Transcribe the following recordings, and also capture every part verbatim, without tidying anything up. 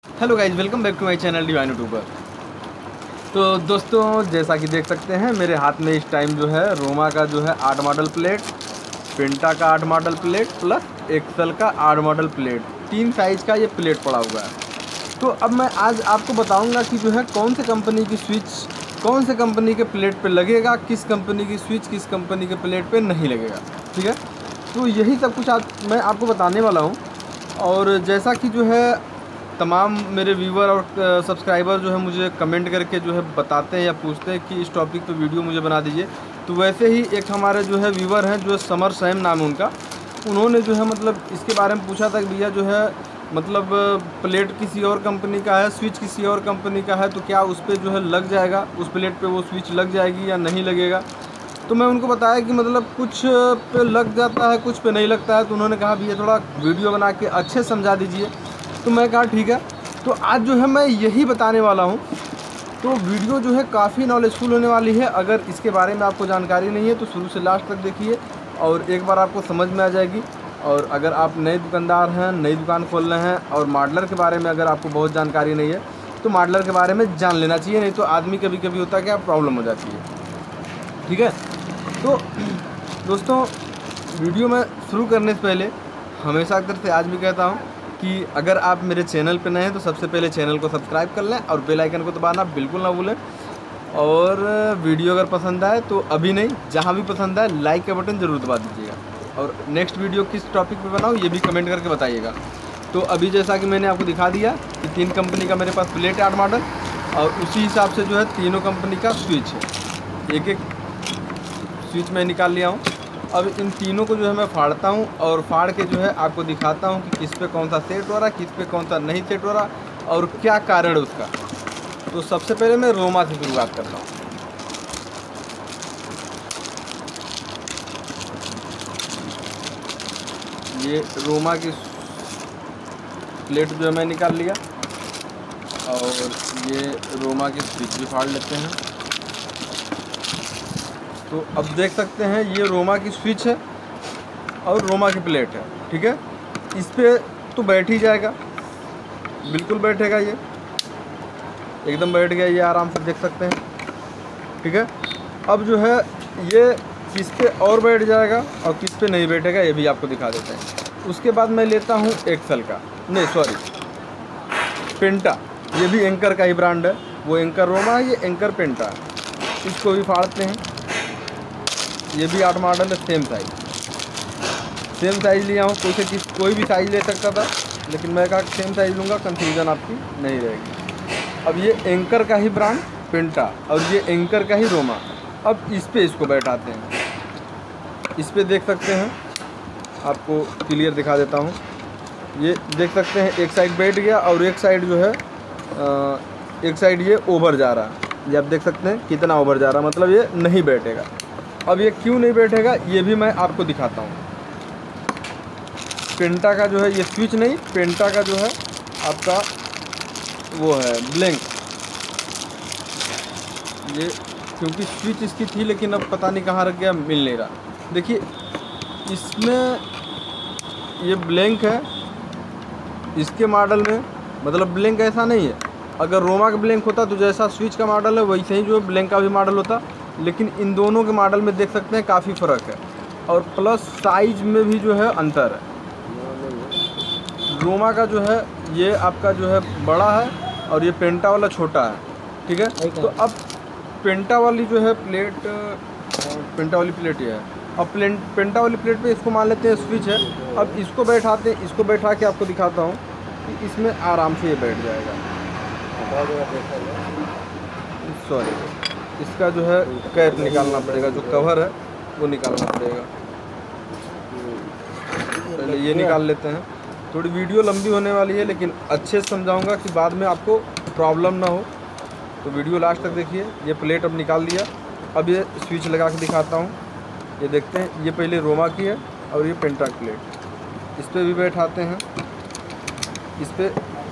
Hello guys, welcome back to my channel divine YouTuber. तो दोस्तों, जैसा कि देख सकते हैं मेरे हाथ में इस टाइम जो है रोमा का जो है आठ मॉडल प्लेट, पेंटा का आठ मॉडल प्लेट प्लस एक्सेल का आठ मॉडल प्लेट, तीन साइज़ का ये प्लेट पड़ा हुआ है। तो अब मैं आज आपको बताऊंगा कि जो है कौन से कंपनी की स्विच कौन से कंपनी के प्लेट पे लगेगा, किस कंपनी की स्विच किस कंपनी के प्लेट पे नहीं लगेगा। ठीक है, तो यही सब कुछ आज मैं आपको बताने वाला हूँ। और जैसा कि जो है तमाम मेरे व्यूवर और सब्सक्राइबर जो है मुझे कमेंट करके जो है बताते हैं या पूछते हैं कि इस टॉपिक पे वीडियो मुझे बना दीजिए, तो वैसे ही एक हमारे जो है व्यूवर हैं, जो समर सैम नाम है उनका, उन्होंने जो है मतलब इसके बारे में पूछा था कि भैया जो है मतलब प्लेट किसी और कंपनी का है, स्विच किसी और कंपनी का है, तो क्या उस पर जो है लग जाएगा, उस प्लेट पे वो स्विच लग जाएगी या नहीं लगेगा। तो मैं उनको बताया कि मतलब कुछ पे लग जाता है, कुछ पे नहीं लगता है। तो उन्होंने कहा भैया थोड़ा वीडियो बना के अच्छे से समझा दीजिए। तो मैं कहा ठीक है। तो आज जो है मैं यही बताने वाला हूँ। तो वीडियो जो है काफ़ी नॉलेजफुल होने वाली है। अगर इसके बारे में आपको जानकारी नहीं है तो शुरू से लास्ट तक देखिए और एक बार आपको समझ में आ जाएगी। और अगर आप नए दुकानदार हैं, नई दुकान खोल रहे हैं और मॉडलर के बारे में अगर आपको बहुत जानकारी नहीं है तो मॉडलर के बारे में जान लेना चाहिए, नहीं तो आदमी कभी कभी होता है कि प्रॉब्लम हो जाती है। ठीक है, तो दोस्तों वीडियो में शुरू करने से पहले हमेशा की तरह से आज भी कहता हूँ कि अगर आप मेरे चैनल पे नए हैं तो सबसे पहले चैनल को सब्सक्राइब कर लें और बेल आइकन को दबाना बिल्कुल ना भूलें। और वीडियो अगर पसंद आए तो अभी नहीं, जहाँ भी पसंद आए लाइक का बटन ज़रूर दबा दीजिएगा। और नेक्स्ट वीडियो किस टॉपिक पे बनाऊँ ये भी कमेंट करके बताइएगा। तो अभी जैसा कि मैंने आपको दिखा दिया कि तीन कंपनी का मेरे पास प्लेट आठ मॉडल और उसी हिसाब से जो है तीनों कंपनी का स्विच है। एक एक स्विच मैं निकाल लिया हूँ। अब इन तीनों को जो है मैं फाड़ता हूँ और फाड़ के जो है आपको दिखाता हूँ कि किस पे कौन सा सेट हो रहा है, किस पे कौन सा नहीं सेट हो रहा और क्या कारण है उसका। तो सबसे पहले मैं रोमा से शुरुआत करता हूँ। ये रोमा की प्लेट जो है मैं निकाल लिया और ये रोमा की स्विच भी फाड़ लेते हैं। तो अब देख सकते हैं ये रोमा की स्विच है और रोमा की प्लेट है। ठीक है, इस पर तो बैठ ही जाएगा, बिल्कुल बैठेगा, ये एकदम बैठ गया, ये आराम से देख सकते हैं। ठीक है, अब जो है ये किस पे और बैठ जाएगा और किस पे नहीं बैठेगा ये भी आपको दिखा देते हैं। उसके बाद मैं लेता हूँ एक्सेल का, नहीं सॉरी पेंटा, ये भी एंकर का ही ब्रांड है। वो एंकर रोमा है, ये एंकर पेंटा है। इसको भी फाड़ते हैं। ये भी आठ मॉडल है, सेम साइज़ सेम साइज़ लिया हूँ। कोई से किस कोई भी साइज़ ले सकता था, लेकिन मैं कहा सेम साइज़ लूँगा, कंफ्यूजन आपकी नहीं रहेगी। अब ये एंकर का ही ब्रांड पेंटा और ये एंकर का ही रोमा। अब इस पे इसको बैठाते हैं। इस पे देख सकते हैं, आपको क्लियर दिखा देता हूँ। ये देख सकते हैं एक साइड बैठ गया और एक साइड जो है आ, एक साइड ये ओवर जा रहा है। ये आप देख सकते हैं कितना ओवर जा रहा है, मतलब ये नहीं बैठेगा। अब ये क्यों नहीं बैठेगा ये भी मैं आपको दिखाता हूँ। पेंटा का जो है ये स्विच नहीं, पेंटा का जो है आपका वो है ब्लैंक। ये क्योंकि स्विच इसकी थी लेकिन अब पता नहीं कहाँ रख गया, मिल नहीं रहा। देखिए इसमें ये ब्लैंक है, इसके मॉडल में मतलब ब्लैंक ऐसा नहीं है। अगर रोमा का ब्लैंक होता तो जैसा स्विच का मॉडल है वैसे ही जो है ब्लैंक का भी मॉडल होता, लेकिन इन दोनों के मॉडल में देख सकते हैं काफ़ी फ़र्क है और प्लस साइज में भी जो है अंतर है। रोमा का जो है ये आपका जो है बड़ा है और ये पेंटा वाला छोटा है। ठीक है, तो अब पेंटा वाली जो है प्लेट, पेंटा वाली प्लेट ये है। अब प्लेट पेंटा वाली प्लेट पे इसको मान लेते हैं स्विच है। अब इसको बैठाते हैं, इसको बैठा के आपको दिखाता हूँ कि इसमें आराम से ये बैठ जाएगा। सॉरी, इसका जो है कैप निकालना पड़ेगा, जो कवर है वो निकालना पड़ेगा। पहले ये निकाल लेते हैं। थोड़ी वीडियो लंबी होने वाली है लेकिन अच्छे से समझाऊंगा कि बाद में आपको प्रॉब्लम ना हो, तो वीडियो लास्ट तक देखिए। ये प्लेट अब निकाल लिया। अब ये स्विच लगा के दिखाता हूँ। ये देखते हैं, ये पहले रोमा की है और ये पेंटा की प्लेट। इस पर भी बैठाते हैं। इस पर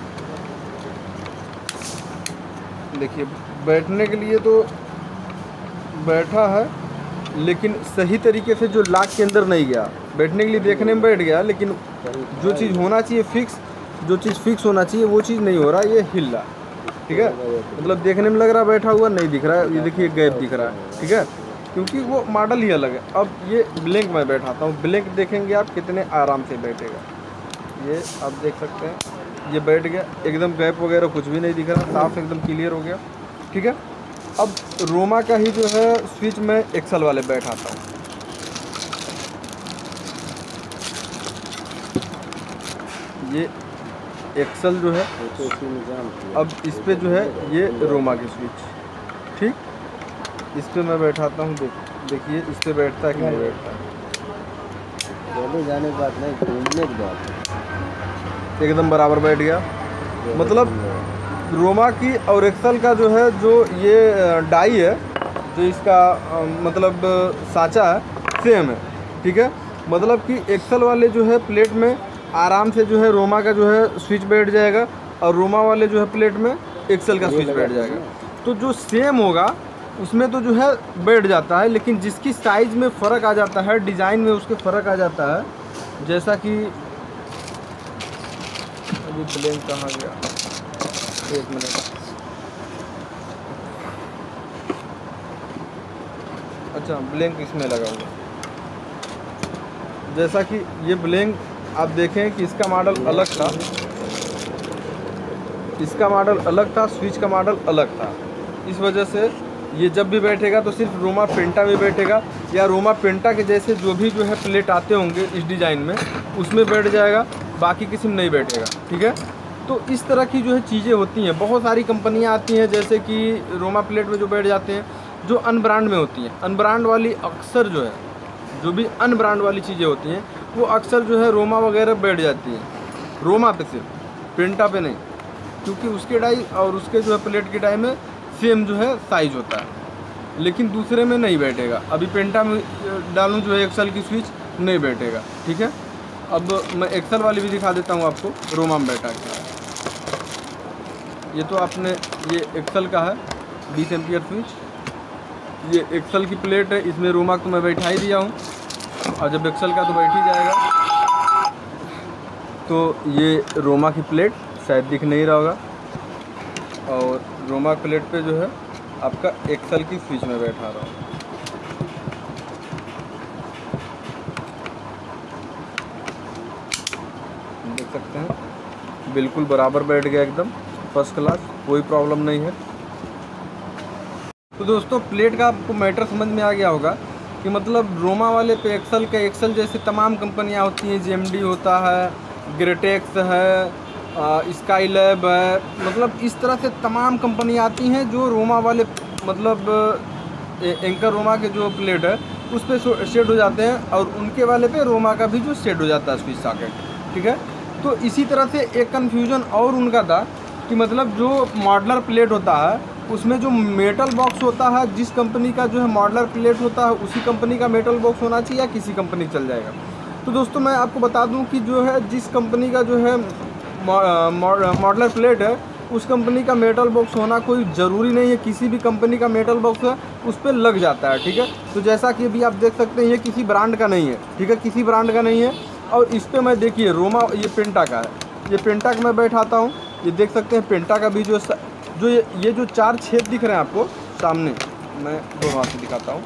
देखिए बैठने के लिए तो बैठा है लेकिन सही तरीके से जो लाक के अंदर नहीं गया। बैठने के लिए देखने में बैठ गया लेकिन जो चीज़ होना चाहिए फिक्स जो चीज़ फिक्स होना चाहिए वो चीज़ नहीं हो रहा, ये हिल रहा, ठीक है। मतलब देखने में लग रहा बैठा हुआ, नहीं दिख रहा है, ये देखिए गैप दिख रहा है, ठीक है, क्योंकि वो मॉडल ही अलग है। अब ये ब्लैंक में बैठाता हूँ, ब्लैंक देखेंगे आप कितने आराम से बैठेगा, ये आप देख सकते हैं, ये बैठ गया एकदम, गैप वगैरह कुछ भी नहीं दिख रहा, साफ एकदम क्लियर हो गया, ठीक है। अब रोमा का ही जो है स्विच में एक्सल वाले बैठाता हूँ। ये एक्सल जो है, अब इस पे जो है ये रोमा की स्विच, ठीक, इस पे मैं बैठाता हूँ। देख देखिए इस पे बैठता है कि नहीं बैठता है, चले जाने की बात नहीं, घूमने की बात, एकदम बराबर बैठ गया। मतलब रोमा की और एक्सल का जो है, जो ये डाई है, जो इसका मतलब सांचा है, सेम है, ठीक है। मतलब कि एक्सल वाले जो है प्लेट में आराम से जो है रोमा का जो है स्विच बैठ जाएगा, और रोमा वाले जो है प्लेट में एक्सल का स्विच बैठ जाएगा। तो जो सेम होगा उसमें तो जो है बैठ जाता है, लेकिन जिसकी साइज़ में फ़र्क आ जाता है, डिज़ाइन में उसके फ़र्क आ जाता है, जैसा कि अभी ब्लैंक कहाँ गया, एक मिनट, अच्छा ब्लैंक इसमें लगा हुआ, जैसा कि ये ब्लैंक आप देखें कि इसका मॉडल अलग था, इसका मॉडल अलग था, स्विच का मॉडल अलग था। इस वजह से ये जब भी बैठेगा तो सिर्फ रोमा पेंटा में बैठेगा, या रोमा पेंटा के जैसे जो भी जो है प्लेट आते होंगे इस डिज़ाइन में उसमें बैठ जाएगा, बाकी किसी में नहीं बैठेगा, ठीक है। तो इस तरह की जो है चीज़ें होती हैं, बहुत सारी कंपनियाँ आती हैं जैसे कि रोमा प्लेट में जो बैठ जाते हैं, जो अनब्रांड में होती हैं। अनब्रांड वाली अक्सर जो है, जो भी अनब्रांड वाली चीज़ें होती हैं वो अक्सर जो है रोमा वगैरह बैठ जाती हैं, रोमा पे सिर्फ, पेंटा पे नहीं, क्योंकि उसके डाई और उसके जो है प्लेट की डाई में सेम जो है साइज़ होता है, लेकिन दूसरे में नहीं बैठेगा। अभी पेंटा में डालूं जो है एक्सल की स्विच, नहीं बैठेगा, ठीक है। अब मैं एक्सल वाली भी दिखा देता हूँ आपको, रोमा में बैठा के। ये तो आपने, ये एक्सल का है बीस एम्पियर स्विच, ये एक्सल की प्लेट है, इसमें रोमा तो मैं बैठा ही दिया हूँ, और जब एक्सल का तो बैठ ही जाएगा। तो ये रोमा की प्लेट शायद दिख नहीं रहा होगा, और रोमा प्लेट पे जो है आपका एक्सल की स्विच में बैठा रहा हूँ। देख सकते हैं बिल्कुल बराबर बैठ गया, एकदम फर्स्ट क्लास, कोई प्रॉब्लम नहीं है। तो दोस्तों प्लेट का आपको मैटर समझ में आ गया होगा कि मतलब रोमा वाले पे एक्सल के, एक्सल जैसे तमाम कंपनियां होती हैं, जेएमडी होता है, ग्रेटेक्स है, स्काई लैब है, मतलब इस तरह से तमाम कंपनियां आती हैं जो रोमा वाले मतलब एंकर रोमा के जो प्लेट है उस पर सेट हो जाते हैं, और उनके वाले पे रोमा का भी जो सेट हो जाता है स्विच सॉकेट, ठीक है। तो इसी तरह से एक कन्फ्यूज़न और उनका था कि मतलब जो मॉडलर प्लेट होता है उसमें जो मेटल बॉक्स होता है, जिस कंपनी का जो है मॉडलर प्लेट होता है उसी कंपनी का मेटल बॉक्स होना चाहिए, या किसी कंपनी चल जाएगा। तो दोस्तों मैं आपको बता दूं कि जो है जिस कंपनी का जो है मॉडलर प्लेट है उस कंपनी का मेटल बॉक्स होना कोई ज़रूरी नहीं है, किसी भी कंपनी का मेटल बॉक्स है उस पर लग जाता है, ठीक है। तो जैसा कि अभी आप देख सकते हैं ये किसी ब्रांड का नहीं है, ठीक है, किसी ब्रांड का नहीं है। और इस पर मैं देखिए रोमा, ये पेंटा का है, ये पेंटा का मैं बैठाता हूँ, ये देख सकते हैं पेंटा का भी जो जो ये, ये जो चार छेद दिख रहे हैं आपको सामने, मैं दो हाथ से दिखाता हूँ,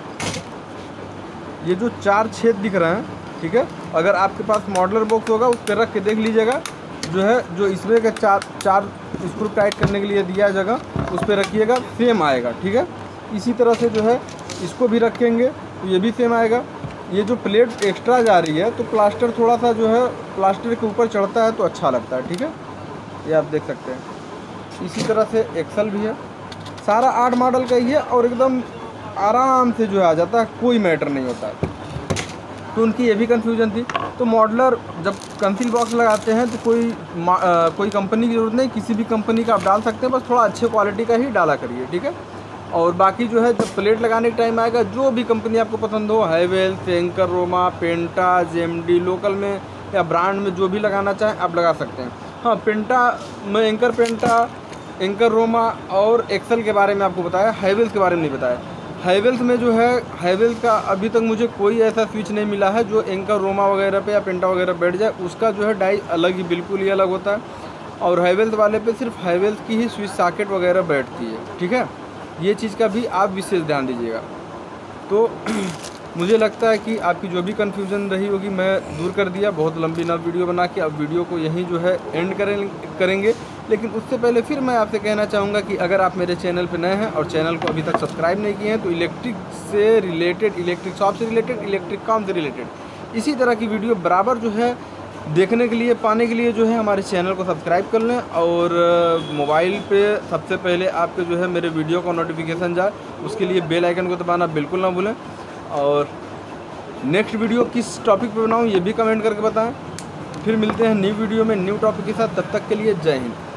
ये जो चार छेद दिख रहे हैं, ठीक है, अगर आपके पास मॉडलर बॉक्स होगा उस पर रख के देख लीजिएगा, जो है जो इसमें का चार चार स्क्रू टाइट करने के लिए दिया जगह उस पर रखिएगा, सेम आएगा, ठीक है। इसी तरह से जो है इसको भी रखेंगे तो ये भी सेम आएगा। ये जो प्लेट एक्स्ट्रा जा रही है तो प्लास्टर थोड़ा सा जो है प्लास्टर के ऊपर चढ़ता है तो अच्छा लगता है, ठीक है, ये आप देख सकते हैं। इसी तरह से एक्सल भी है, सारा आठ मॉडल का ही है, और एकदम आराम से जो है आ जाता है, कोई मैटर नहीं होता है। तो उनकी ये भी कन्फ्यूजन थी। तो मॉडलर जब कंसील बॉक्स लगाते हैं तो कोई आ, कोई कंपनी की ज़रूरत नहीं, किसी भी कंपनी का आप डाल सकते हैं, बस थोड़ा अच्छे क्वालिटी का ही डाला करिए, ठीक है। और बाकी जो है जब प्लेट लगाने का टाइम आएगा, जो भी कंपनी आपको पसंद हो, Havells, Anchor Roma, Penta, JMD, local में या ब्रांड में जो भी लगाना चाहें आप लगा सकते हैं। हाँ, पेंटा में एंकर पेंटा, एंकर रोमा और एक्सल के बारे में आपको बताया, हैवेल्स के बारे में नहीं बताया। हैवेल्स में जो है, हैवेल्स का अभी तक मुझे कोई ऐसा स्विच नहीं मिला है जो एंकर रोमा वगैरह पे या पेंटा वगैरह बैठ जाए। उसका जो है डाई अलग ही, बिल्कुल ही अलग होता है। और हैवेल्स वाले पे सिर्फ हैवेल्स की ही स्विच सॉकेट वगैरह बैठती है, ठीक है। ये चीज़ का भी आप विशेष ध्यान दीजिएगा। तो मुझे लगता है कि आपकी जो भी कन्फ्यूज़न रही होगी मैं दूर कर दिया, बहुत लंबी ना वीडियो बना के। अब वीडियो को यहीं जो है एंड करें करेंगे। लेकिन उससे पहले फिर मैं आपसे कहना चाहूँगा कि अगर आप मेरे चैनल पर नए हैं और चैनल को अभी तक सब्सक्राइब नहीं किए हैं तो इलेक्ट्रिक से रिलेटेड, इलेक्ट्रिक शॉप से रिलेटेड, इलेक्ट्रिक काम से रिलेटेड इसी तरह की वीडियो बराबर जो है देखने के लिए, पाने के लिए जो है हमारे चैनल को सब्सक्राइब कर लें। और मोबाइल पे सबसे पहले आपके जो है मेरे वीडियो का नोटिफिकेशन जाए, उसके लिए बेल आइकन को दबाना बिल्कुल ना भूलें। और नेक्स्ट वीडियो किस टॉपिक पे बनाऊं ये भी कमेंट करके बताएं। फिर मिलते हैं न्यू वीडियो में न्यू टॉपिक के साथ, तब तक के लिए जय हिंद।